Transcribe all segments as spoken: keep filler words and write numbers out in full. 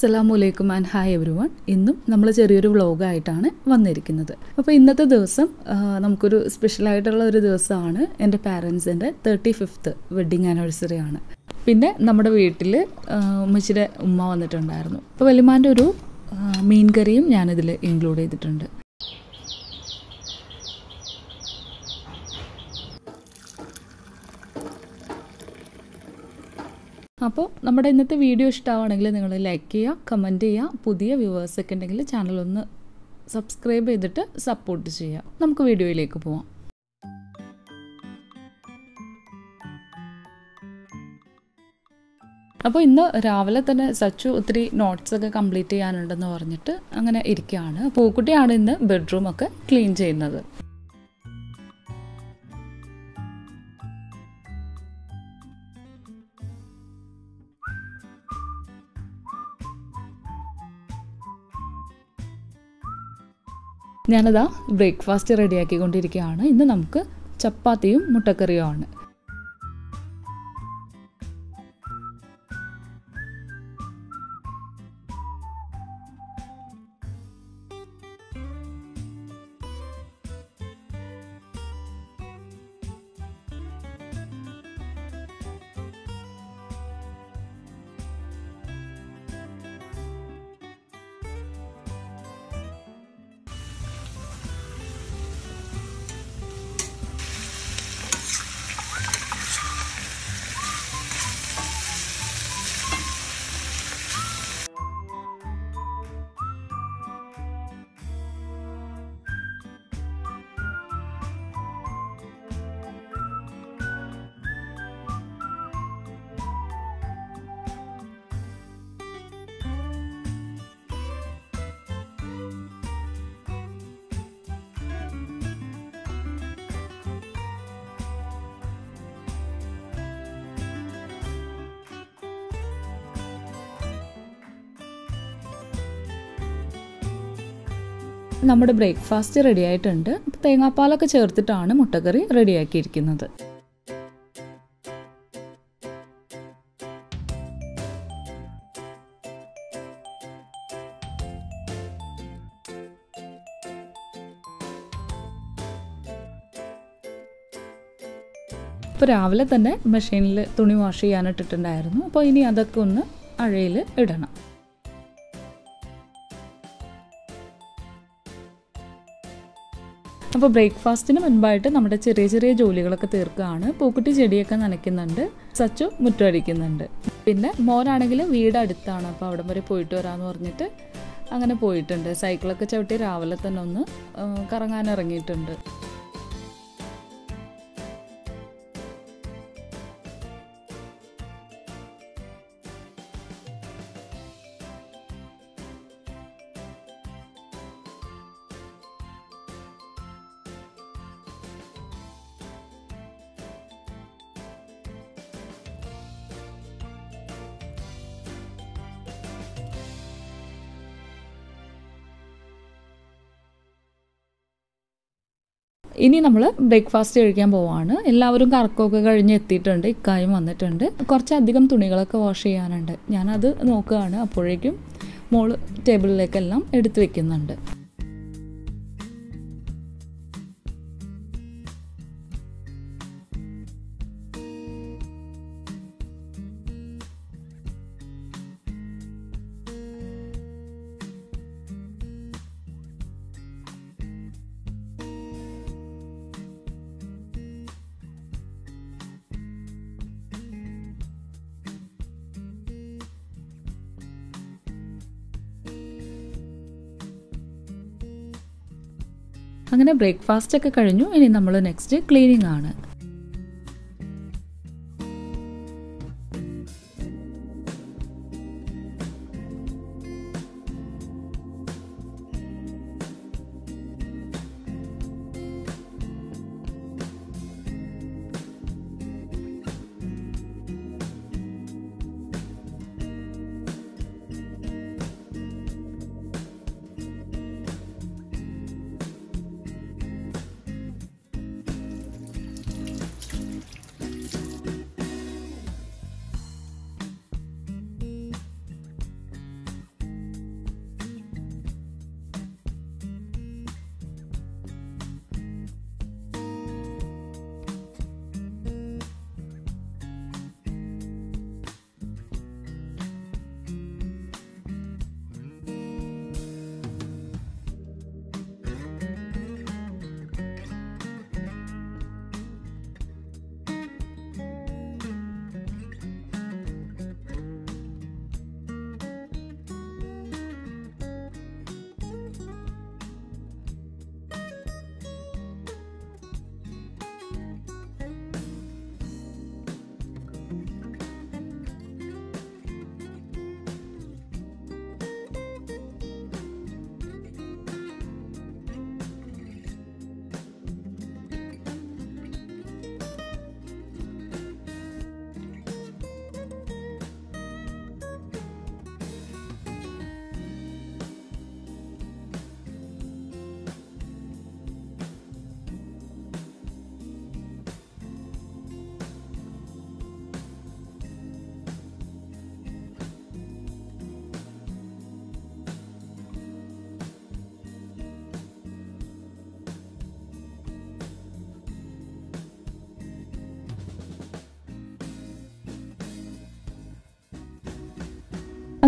Assalamu Alaikum and hi everyone. ഇന്നും നമ്മൾ ചെറിയൊരു വ്ലോഗ് ആയിട്ടാണ് വന്നിരിക്കുന്നത്. അപ്പോൾ ഇന്നത്തെ ദിവസം നമുക്കൊരു സ്പെഷ്യൽ ആയിട്ടുള്ള ഒരു ദിവസമാണ്. എൻ്റെ പാരൻസിൻ്റെ തേർട്ടി ഫിഫ്ത്ത് വെഡ്ഡിങ് ആനിവേഴ്സറി ആണ്. പിന്നെ നമ്മുടെ വീട്ടിൽ ഉമ്മച്ചിയുടെ ഉമ്മ വന്നിട്ടുണ്ടായിരുന്നു. അപ്പോൾ വലിയമാൻ്റെ ഒരു മീൻ കറിയും ഞാനിതിൽ ഇൻക്ലൂഡ് ചെയ്തിട്ടുണ്ട്. അപ്പോൾ നമ്മുടെ ഇന്നത്തെ വീഡിയോ ഇഷ്ടമാണെങ്കിൽ നിങ്ങൾ ലൈക്ക് ചെയ്യുക, കമൻറ്റ് ചെയ്യുക. പുതിയ വ്യൂവേഴ്സൊക്കെ ഉണ്ടെങ്കിൽ ചാനലൊന്ന് സബ്സ്ക്രൈബ് ചെയ്തിട്ട് സപ്പോർട്ട് ചെയ്യുക. നമുക്ക് വീഡിയോയിലേക്ക് പോവാം. അപ്പോൾ ഇന്ന് രാവിലെ തന്നെ സച്ചു ഒത്തിരി നോട്ട്സൊക്കെ കംപ്ലീറ്റ് ചെയ്യാനുണ്ടെന്ന് പറഞ്ഞിട്ട് അങ്ങനെ ഇരിക്കുകയാണ്. പൂക്കുട്ടിയാണ് ഇന്ന് ബെഡ്റൂമൊക്കെ ക്ലീൻ ചെയ്യുന്നത്. ഞാനതാ ബ്രേക്ക്ഫാസ്റ്റ് റെഡിയാക്കിക്കൊണ്ടിരിക്കുകയാണ്. ഇന്ന് നമുക്ക് ചപ്പാത്തിയും മുട്ടക്കറിയുമാണ്. നമ്മുടെ ബ്രേക്ക്ഫാസ്റ്റ് റെഡി ആയിട്ടുണ്ട്. തേങ്ങാപ്പാലൊക്കെ ചേർത്തിട്ടാണ് മുട്ടക്കറി റെഡിയാക്കിയിരിക്കുന്നത്. ഇപ്പോൾ രാവിലെ തന്നെ മെഷീനിൽ തുണി വാഷ് ചെയ്യാനിട്ടിട്ടുണ്ടായിരുന്നു. അപ്പോൾ ഇനി അതൊക്കെ ഒന്ന് അഴയിൽ ഇടണം. അപ്പോൾ ബ്രേക്ക്ഫാസ്റ്റിന് മുൻപായിട്ട് നമ്മുടെ ചെറിയ ചെറിയ ജോലികളൊക്കെ തീർക്കുകയാണ്. പൂക്കുട്ടി ചെടിയൊക്കെ നനയ്ക്കുന്നുണ്ട്, സച്ചു മുറ്റമടിക്കുന്നുണ്ട്. പിന്നെ മോനാണെങ്കിൽ വീട് അടുത്താണ്, അപ്പോൾ അവിടം വരെ പോയിട്ട് വരാമെന്ന് പറഞ്ഞിട്ട് അങ്ങനെ പോയിട്ടുണ്ട്. സൈക്കിളൊക്കെ ചവിട്ടി രാവിലെ തന്നെ ഒന്ന് കറങ്ങാൻ ഇറങ്ങിയിട്ടുണ്ട്. ഇനി നമ്മൾ ബ്രേക്ക്ഫാസ്റ്റ് കഴിക്കാൻ പോവാണ്. എല്ലാവരും കറക്കമൊക്കെ കഴിഞ്ഞ് എത്തിയിട്ടുണ്ട്. ഇക്കായും വന്നിട്ടുണ്ട്. കുറച്ചധികം തുണികളൊക്കെ വാഷ് ചെയ്യാനുണ്ട്. ഞാനത് നോക്കുകയാണ്. അപ്പോഴേക്കും മോള് ടേബിളിലേക്കെല്ലാം എടുത്തു വെക്കുന്നുണ്ട്. അങ്ങനെ ബ്രേക്ക്ഫാസ്റ്റ് ഒക്കെ കഴിഞ്ഞു. ഇനി നമ്മൾ നെക്സ്റ്റ് ക്ലീനിങ് ആണ്.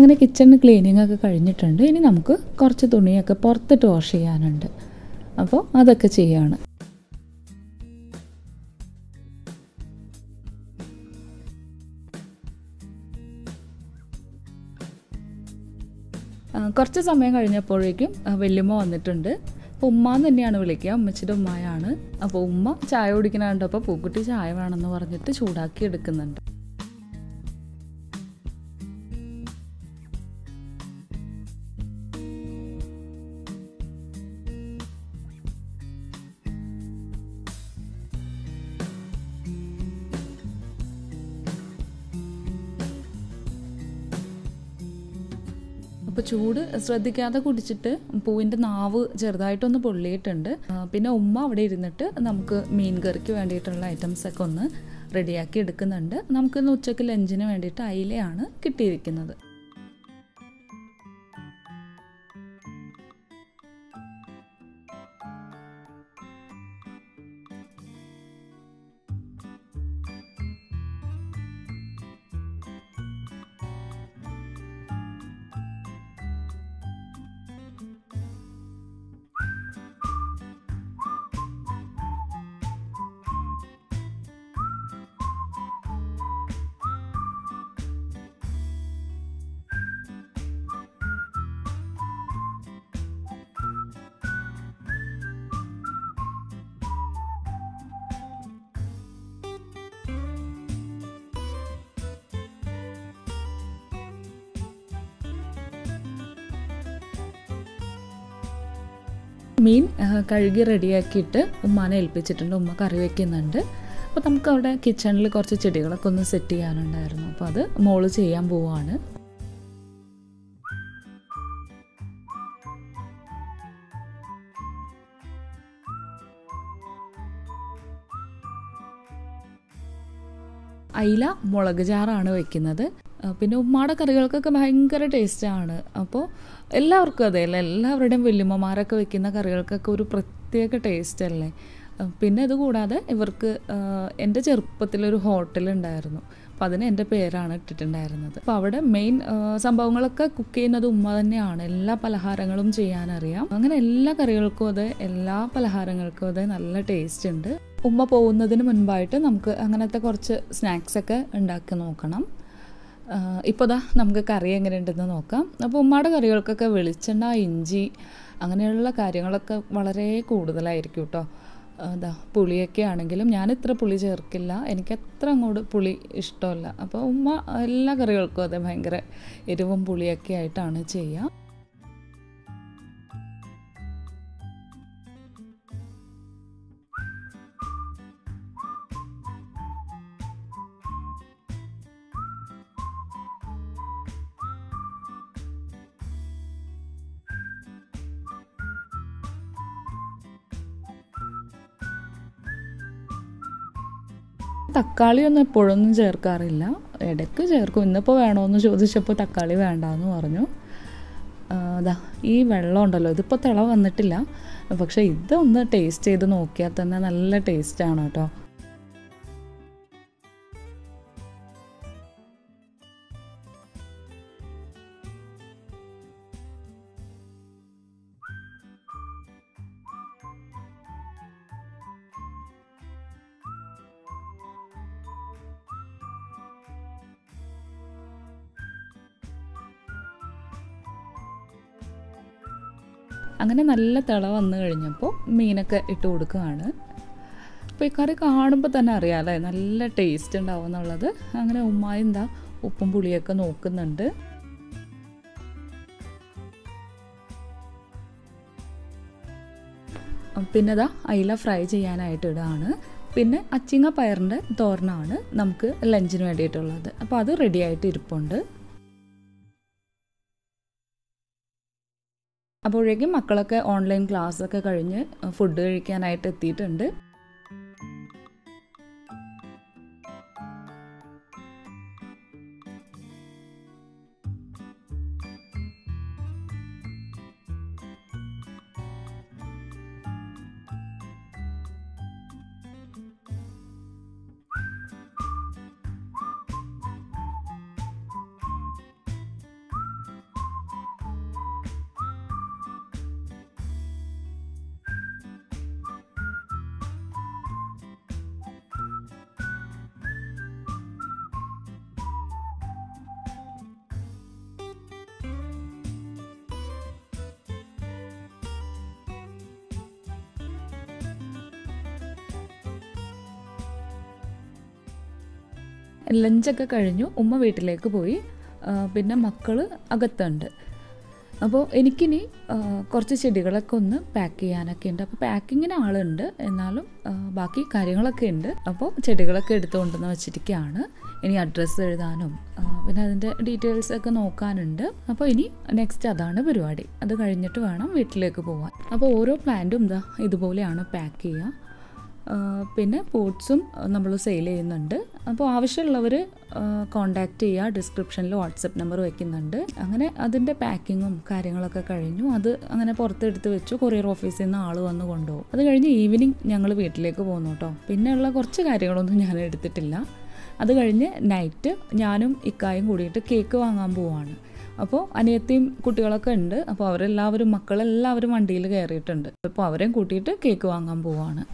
അങ്ങനെ കിച്ചൺ ക്ലീനിങ് ഒക്കെ കഴിഞ്ഞിട്ടുണ്ട്. ഇനി നമുക്ക് കുറച്ച് തുണിയൊക്കെ പുറത്തിട്ട് വാഷ് ചെയ്യാനുണ്ട്. അപ്പോൾ അതൊക്കെ ചെയ്യാണ്. കുറച്ച് സമയം കഴിഞ്ഞപ്പോഴേക്കും വല്യമ്മ വന്നിട്ടുണ്ട്. അപ്പോൾ ഉമ്മ തന്നെയാണ് വിളിക്കുക, ഉമ്മച്ചിയുടെ ഉമ്മയാണ്. അപ്പോൾ ഉമ്മ ചായ കുടിക്കണ കണ്ടപ്പോൾ പൂക്കുട്ടി ചായ വേണമെന്ന് പറഞ്ഞിട്ട് ചൂടാക്കി എടുക്കുന്നുണ്ട്. അപ്പോൾ ചൂട് ശ്രദ്ധിക്കാതെ കുടിച്ചിട്ട് പൂവിൻ്റെ നാവ് ചെറുതായിട്ടൊന്ന് പൊള്ളിയിട്ടുണ്ട്. പിന്നെ ഉമ്മ അവിടെ ഇരുന്നിട്ട് നമുക്ക് മീൻ കറിക്ക് വേണ്ടിയിട്ടുള്ള ഐറ്റംസൊക്കെ ഒന്ന് റെഡിയാക്കി എടുക്കുന്നുണ്ട്. നമുക്കിന്ന് ഉച്ചയ്ക്ക് ലഞ്ചിന് വേണ്ടിയിട്ട് അയിലയാണ് കിട്ടിയിരിക്കുന്നത്. മീൻ കഴുകി റെഡിയാക്കിയിട്ട് ഉമ്മാനെ ഏൽപ്പിച്ചിട്ടുണ്ട്. ഉമ്മ കറി വയ്ക്കുന്നുണ്ട്. അപ്പോൾ നമുക്ക് അവിടെ കിച്ചണിൽ കുറച്ച് ചെടികളൊക്കെ ഒന്ന് സെറ്റ് ചെയ്യാനുണ്ടായിരുന്നു. അപ്പോൾ അത് മോള് ചെയ്യാൻ പോവാണ്. അയില മുളക് ചാറാണ് വയ്ക്കുന്നത്. പിന്നെ ഉമ്മാടെ കറികൾക്കൊക്കെ ഭയങ്കര ടേസ്റ്റാണ്. അപ്പോൾ എല്ലാവർക്കും അതെ അല്ലേ, എല്ലാവരുടെയും വല്യമ്മമാരൊക്കെ വെക്കുന്ന കറികൾക്കൊക്കെ ഒരു പ്രത്യേക ടേസ്റ്റ് അല്ലേ. പിന്നെ അതുകൂടാതെ ഇവർക്ക് എൻ്റെ ചെറുപ്പത്തിലൊരു ഹോട്ടലുണ്ടായിരുന്നു. അപ്പോൾ അതിന് എൻ്റെ പേരാണ് ഇട്ടിട്ടുണ്ടായിരുന്നത്. അപ്പോൾ അവിടെ മെയിൻ സംഭവങ്ങളൊക്കെ കുക്ക് ചെയ്യുന്നത് ഉമ്മ തന്നെയാണ്. എല്ലാ പലഹാരങ്ങളും ചെയ്യാനറിയാം. അങ്ങനെ എല്ലാ കറികൾക്കും അതെ, എല്ലാ പലഹാരങ്ങൾക്കും അതെ നല്ല ടേസ്റ്റ് ഉണ്ട്. ഉമ്മ പോകുന്നതിന് മുൻപായിട്ട് നമുക്ക് അങ്ങനത്തെ കുറച്ച് സ്നാക്സൊക്കെ ഉണ്ടാക്കി നോക്കണം. ഇപ്പോൾ ദാ നമുക്ക് കറി എങ്ങനെ ഉണ്ടെന്ന് നോക്കാം. അപ്പോൾ ഉമ്മയുടെ കറികൾക്കൊക്കെ വെളിച്ചെണ്ണ, ഇഞ്ചി അങ്ങനെയുള്ള കാര്യങ്ങളൊക്കെ വളരെ കൂടുതലായിരിക്കും കേട്ടോ. അതാ പുളിയൊക്കെ ആണെങ്കിലും ഞാൻ ഇത്ര പുളി ചേർക്കില്ല, എനിക്കത്ര അങ്ങോട്ട് പുളി ഇഷ്ടമല്ല. അപ്പോൾ ഉമ്മ എല്ലാ കറികൾക്കും അതെ ഭയങ്കര എരിവും പുളിയൊക്കെ ആയിട്ടാണ് ചെയ്യുക. തക്കാളിയൊന്നും എപ്പോഴൊന്നും ചേർക്കാറില്ല, ഇടയ്ക്ക് ചേർക്കും. ഇന്നിപ്പോൾ വേണമെന്ന് ചോദിച്ചപ്പോൾ തക്കാളി വേണ്ടാന്ന് പറഞ്ഞു. അതാ ഈ വെള്ളം ഉണ്ടല്ലോ, ഇതിപ്പോൾ തിള വന്നിട്ടില്ല, പക്ഷേ ഇതൊന്ന് ടേസ്റ്റ് ചെയ്ത് നോക്കിയാൽ തന്നെ നല്ല ടേസ്റ്റാണ് കേട്ടോ. അങ്ങനെ നല്ല തിള വന്നു കഴിഞ്ഞപ്പോൾ മീനൊക്കെ ഇട്ട് കൊടുക്കുകയാണ്. അപ്പോൾ ഈ കറി കാണുമ്പോൾ തന്നെ അറിയാം അല്ലേ, നല്ല ടേസ്റ്റ് ഉണ്ടാവും എന്നുള്ളത്. അങ്ങനെ ഉമ്മായി എന്താ ഉപ്പും പുളിയൊക്കെ നോക്കുന്നുണ്ട്. പിന്നെ ഇതാ അയില ഫ്രൈ ചെയ്യാനായിട്ട് ഇടാണ്. പിന്നെ അച്ചിങ്ങ പയറിൻ്റെ തോരനാണ് നമുക്ക് ലഞ്ചിന് വേണ്ടിയിട്ടുള്ളത്. അപ്പോൾ അത് റെഡി ആയിട്ട് ഇരിപ്പുണ്ട്. അപ്പോഴേക്കും മക്കളൊക്കെ ഓൺലൈൻ ക്ലാസ്സൊക്കെ കഴിഞ്ഞ് ഫുഡ് കഴിക്കാനായിട്ട് എത്തിയിട്ടുണ്ട്. ലഞ്ചൊക്കെ കഴിഞ്ഞു ഉമ്മ വീട്ടിലേക്ക് പോയി. പിന്നെ മക്കൾ അകത്തുണ്ട്. അപ്പോൾ എനിക്കിനി കുറച്ച് ചെടികളൊക്കെ ഒന്ന് പാക്ക് ചെയ്യാനൊക്കെ ഉണ്ട്. അപ്പോൾ പാക്കിങ്ങിന് ആളുണ്ട്, എന്നാലും ബാക്കി കാര്യങ്ങളൊക്കെ ഉണ്ട്. അപ്പോൾ ചെടികളൊക്കെ എടുത്തുകൊണ്ടെന്ന് വെച്ചിരിക്കുകയാണ്. ഇനി അഡ്രസ്സ് എഴുതാനും പിന്നെ അതിൻ്റെ ഡീറ്റെയിൽസൊക്കെ നോക്കാനുണ്ട്. അപ്പോൾ ഇനി നെക്സ്റ്റ് അതാണ് പരിപാടി. അത് കഴിഞ്ഞിട്ട് വേണം വീട്ടിലേക്ക് പോകാൻ. അപ്പോൾ ഓരോ പ്ലാന്റും ഇതാ ഇതുപോലെയാണ് പാക്ക് ചെയ്യുക. പിന്നെ പോട്ട്സും നമ്മൾ സെയിൽ ചെയ്യുന്നുണ്ട്. അപ്പോൾ ആവശ്യമുള്ളവർ കോണ്ടാക്ട് ചെയ്യുക. ഡിസ്ക്രിപ്ഷനിൽ വാട്സപ്പ് നമ്പർ വയ്ക്കുന്നുണ്ട്. അങ്ങനെ അതിൻ്റെ പാക്കിങ്ങും കാര്യങ്ങളൊക്കെ കഴിഞ്ഞു. അത് അങ്ങനെ പുറത്തെടുത്ത് വെച്ചു. കൊറിയർ ഓഫീസിൽ നിന്ന് ആൾ വന്ന് കൊണ്ടുപോകും. അത് കഴിഞ്ഞ് ഈവനിങ് ഞങ്ങൾ വീട്ടിലേക്ക് പോകുന്നു കേട്ടോ. പിന്നെയുള്ള കുറച്ച് കാര്യങ്ങളൊന്നും ഞാൻ എടുത്തിട്ടില്ല. അത് കഴിഞ്ഞ് നൈറ്റ് ഞാനും ഇക്കായും കൂടിയിട്ട് കേക്ക് വാങ്ങാൻ പോവാണ്. അപ്പോൾ അനിയത്തിയും കുട്ടികളൊക്കെ ഉണ്ട്. അപ്പോൾ അവരെല്ലാവരും മക്കളെല്ലാവരും വണ്ടിയിൽ കയറിയിട്ടുണ്ട്. അപ്പോൾ അവരെയും കൂട്ടിയിട്ട് കേക്ക് വാങ്ങാൻ പോവാണ്.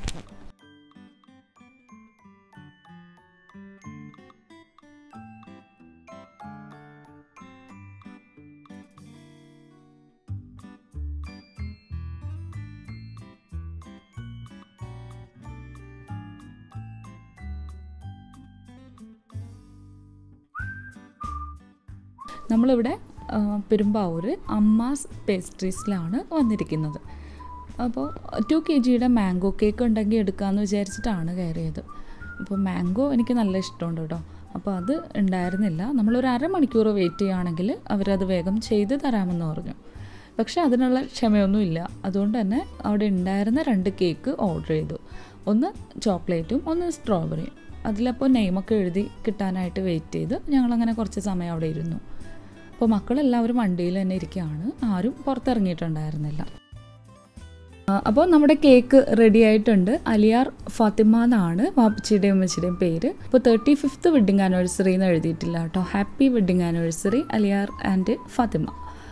നമ്മളിവിടെ പെരുമ്പാവൂർ അമ്മാസ് പേസ്ട്രീസിലാണ് വന്നിരിക്കുന്നത്. അപ്പോൾ ടു കെ ജിയുടെ മാംഗോ കേക്ക് ഉണ്ടെങ്കിൽ എടുക്കാമെന്ന് വിചാരിച്ചിട്ടാണ് കയറിയത്. അപ്പോൾ മാംഗോ എനിക്ക് നല്ല ഇഷ്ടമുണ്ട് കേട്ടോ. അപ്പോൾ അത് ഉണ്ടായിരുന്നില്ല. നമ്മളൊരു അരമണിക്കൂർ വെയിറ്റ് ചെയ്യുകയാണെങ്കിൽ അവരത് വേഗം ചെയ്ത് തരാമെന്ന് പറഞ്ഞു. പക്ഷേ അതിനുള്ള ക്ഷമയൊന്നുമില്ല. അതുകൊണ്ട് തന്നെ അവിടെ ഉണ്ടായിരുന്ന രണ്ട് കേക്ക് ഓർഡർ ചെയ്തു. ഒന്ന് ചോക്ലേറ്റും ഒന്ന് സ്ട്രോബെറിയും. അതിലപ്പോൾ നെയിമൊക്കെ എഴുതി കിട്ടാനായിട്ട് വെയിറ്റ് ചെയ്ത് ഞങ്ങളങ്ങനെ കുറച്ച് സമയം അവിടെ ഇരുന്നു. അപ്പോൾ മക്കളെല്ലാവരും വണ്ടിയിൽ തന്നെ ഇരിക്കുകയാണ്. ആരും പുറത്തിറങ്ങിയിട്ടുണ്ടായിരുന്നില്ല. അപ്പോൾ നമ്മുടെ കേക്ക് റെഡി ആയിട്ടുണ്ട്. അലിയാർ ഫാത്തിമ എന്നാണ് വാപ്പച്ചിയുടെയും ഉമ്മച്ചിയുടെയും പേര്. അപ്പോൾ തേർട്ടി ഫിഫ്ത്ത് വെഡ്ഡിങ് ആനിവേഴ്സറി എന്ന് എഴുതിയിട്ടില്ല കേട്ടോ. Happy wedding anniversary Aliyar and Fathima.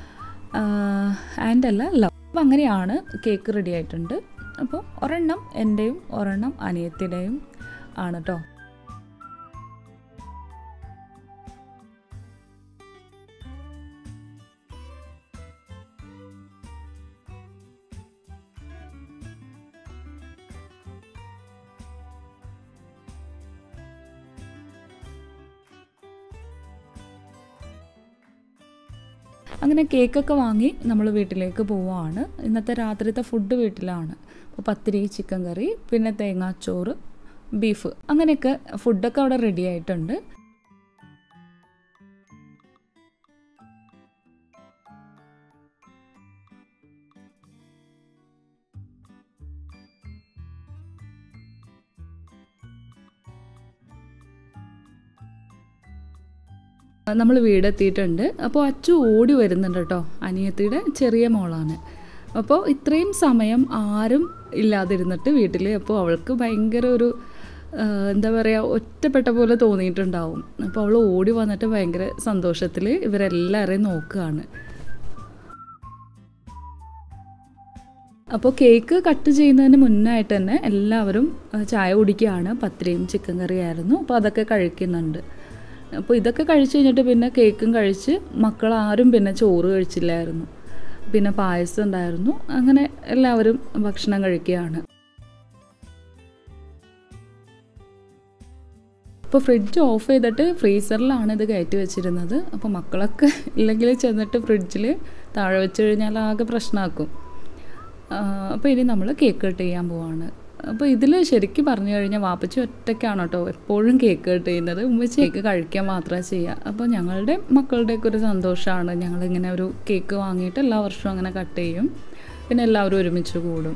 And അല്ല ലവ്. അപ്പോൾ അങ്ങനെയാണ് കേക്ക് റെഡി ആയിട്ടുണ്ട്. അപ്പോൾ ഒരെണ്ണം എൻ്റെയും ഒരെണ്ണം അനിയത്തിയുടെയും ആണ് കേട്ടോ. അങ്ങനെ കേക്കൊക്കെ വാങ്ങി നമ്മൾ വീട്ടിലേക്ക് പോവുകയാണ്. ഇന്നത്തെ രാത്രിത്തെ ഫുഡ് വീട്ടിലാണ്. അപ്പോൾ പത്തിരി, ചിക്കൻ കറി, പിന്നെ തേങ്ങാച്ചോറ്, ബീഫ്, അങ്ങനെയൊക്കെ ഫുഡൊക്കെ അവിടെ റെഡി ആയിട്ടുണ്ട്. നമ്മൾ വീടെത്തിയിട്ടുണ്ട്. അപ്പോൾ അച്ചു ഓടി വരുന്നുണ്ട് കേട്ടോ. അനിയത്തിയുടെ ചെറിയ മോളാണ്. അപ്പോൾ ഇത്രയും സമയം ആരും ഇല്ലാതിരുന്നിട്ട് വീട്ടിൽ അപ്പോൾ അവൾക്ക് ഭയങ്കര ഒരു എന്താ പറയുക ഒറ്റപ്പെട്ട പോലെ തോന്നിയിട്ടുണ്ടാവും. അപ്പോൾ അവൾ ഓടി വന്നിട്ട് ഭയങ്കര സന്തോഷത്തിൽ ഇവരെല്ലാവരെയും നോക്കുകയാണ്. അപ്പോൾ കേക്ക് കട്ട് ചെയ്യുന്നതിന് മുന്നായിട്ട് തന്നെ എല്ലാവരും ചായ കുടിക്കുകയാണ്. പത്തിരിയും ചിക്കൻ കറിയായിരുന്നു. അപ്പോൾ അതൊക്കെ കഴിക്കുന്നുണ്ട്. അപ്പോൾ ഇതൊക്കെ കഴിച്ച് കഴിഞ്ഞിട്ട് പിന്നെ കേക്കും കഴിച്ച് മക്കളാരും പിന്നെ ചോറ് കഴിച്ചില്ലായിരുന്നു. പിന്നെ പായസം ഉണ്ടായിരുന്നു. അങ്ങനെ എല്ലാവരും ഭക്ഷണം കഴിക്കുകയാണ്. അപ്പോൾ ഫ്രിഡ്ജ് ഓഫ് ചെയ്തിട്ട് ഫ്രീസറിലാണ് ഇത് കയറ്റി വെച്ചിരുന്നത്. അപ്പോൾ മക്കളൊക്കെ ഇല്ലെങ്കിൽ ചെന്നിട്ട് ഫ്രിഡ്ജിൽ താഴെ വെച്ച് കഴിഞ്ഞാൽ ആകെ പ്രശ്നമാക്കും. അപ്പോൾ ഇനി നമ്മൾ കേക്ക് കട്ട് ചെയ്യാൻ പോവാണ്. അപ്പോൾ ഇതിൽ ശരിക്കും പറഞ്ഞു കഴിഞ്ഞാൽ വാപ്പച്ചി ഒറ്റയ്ക്കാണ് കേട്ടോ എപ്പോഴും കേക്ക് കട്ട് ചെയ്യുന്നത്. ഉമ്മച്ചി കേക്ക് കഴിക്കാൻ മാത്രമേ ചെയ്യുക. അപ്പോൾ ഞങ്ങളുടെ മക്കളുടെയൊക്കെ ഒരു സന്തോഷമാണ്. ഞങ്ങളിങ്ങനെ ഒരു കേക്ക് വാങ്ങിയിട്ട് എല്ലാ വർഷവും അങ്ങനെ കട്ട് ചെയ്യും. പിന്നെ എല്ലാവരും ഒരുമിച്ച് കൂടും.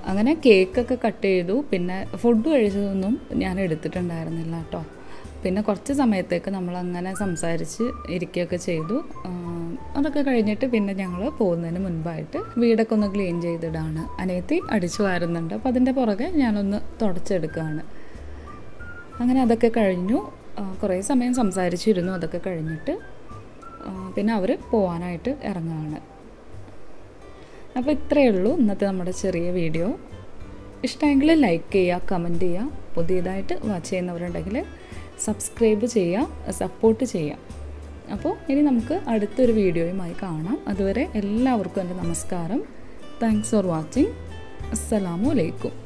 അങ്ങനെ കേക്കൊക്കെ കട്ട് ചെയ്തു. പിന്നെ ഫുഡ് കഴിച്ചതൊന്നും ഞാൻ എടുത്തിട്ടുണ്ടായിരുന്നില്ല കേട്ടോ. പിന്നെ കുറച്ച് സമയത്തേക്ക് നമ്മളങ്ങനെ സംസാരിച്ച് ഇരിക്കുകയൊക്കെ ചെയ്തു. അതൊക്കെ കഴിഞ്ഞിട്ട് പിന്നെ ഞങ്ങൾ പോകുന്നതിന് മുൻപായിട്ട് വീടൊക്കെ ഒന്ന് ക്ലീൻ ചെയ്തിടാണ്. അനിയത്തി അടിച്ചു വാരുന്നുണ്ട്, അപ്പോൾ അതിൻ്റെ പുറകെ ഞാനൊന്ന് തുടച്ചെടുക്കുകയാണ്. അങ്ങനെ അതൊക്കെ കഴിഞ്ഞു. കുറേ സമയം സംസാരിച്ചിരുന്നു. അതൊക്കെ കഴിഞ്ഞിട്ട് പിന്നെ അവർ പോകാനായിട്ട് ഇറങ്ങുകയാണ്. അപ്പോൾ ഇത്രയേ ഉള്ളൂ ഇന്നത്തെ നമ്മുടെ ചെറിയ വീഡിയോ. ഇഷ്ടമെങ്കിൽ ലൈക്ക് ചെയ്യുക, കമൻറ്റ് ചെയ്യുക. പുതിയതായിട്ട് വാച്ച് ചെയ്യുന്നവരുണ്ടെങ്കിൽ സബ്സ്ക്രൈബ് ചെയ്യുക, സപ്പോർട്ട് ചെയ്യുക. അപ്പോൾ ഇനി നമുക്ക് അടുത്തൊരു വീഡിയോയുമായി കാണാം. അതുവരെ എല്ലാവർക്കും എൻ്റെ നമസ്കാരം. Thanks for watching. അസ്സലാമു അലൈക്കും.